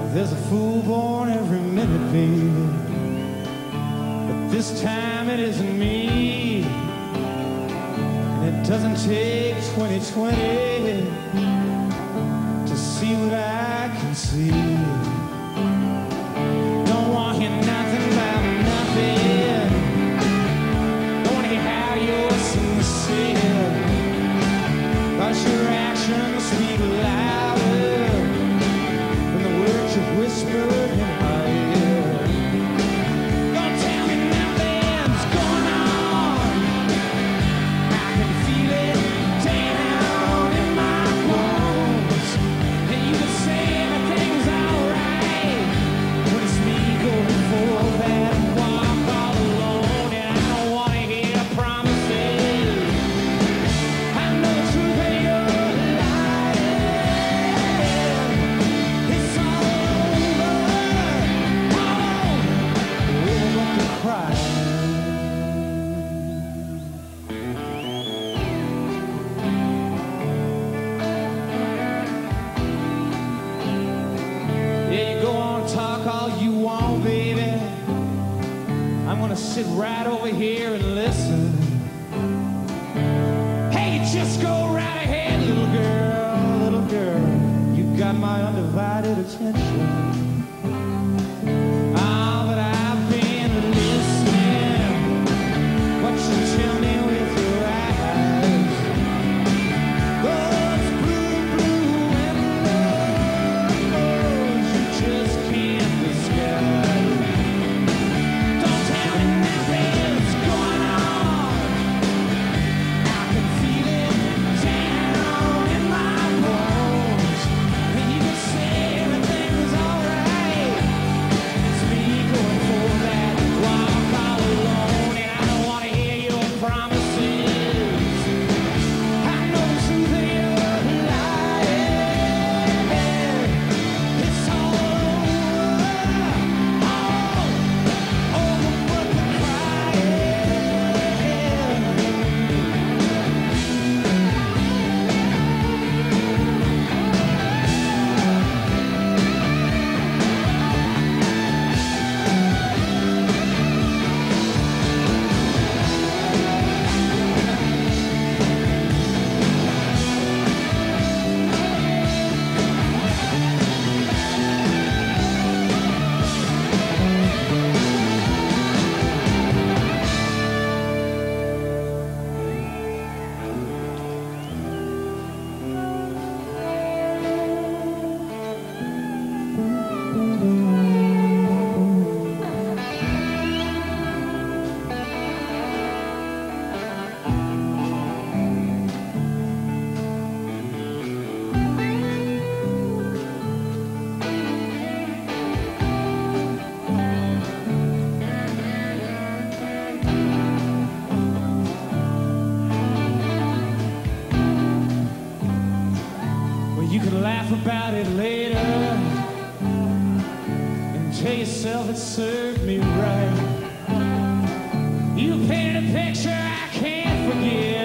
There's a fool born every minute, baby, but this time it isn't me. And it doesn't take 20/20 to see what I can see. Don't want to hear nothing about nothing. Don't want to hear how you're sincere. But your actions speak louder than the words you've whispered in my ear. Don't tell me nothing's going on. I can feel it down in my bones. And you can say everything's alright, but it's me going for that walk all alone. And I don't want to hear promises. I know the truth ain't your lying. It's all over but the crying. Yeah, you go on, talk all you want, baby. I'm gonna sit right over here and listen. Hey, just go right ahead, little girl, little girl. You got my undivided attention. Ah, but I've been listening. What you tell me with your eyes. Those blue, blue windows you just can't disguise. Don't tell me nothing's going on. I can feel it down in my bones. And you can say everything's alright. It's me going for that walk all alone. And I don't want to hear your promises. I know the truth and you're lying. It's all over but the well, you can laugh about it later and tell yourself it served me right. You painted a picture I can't forget.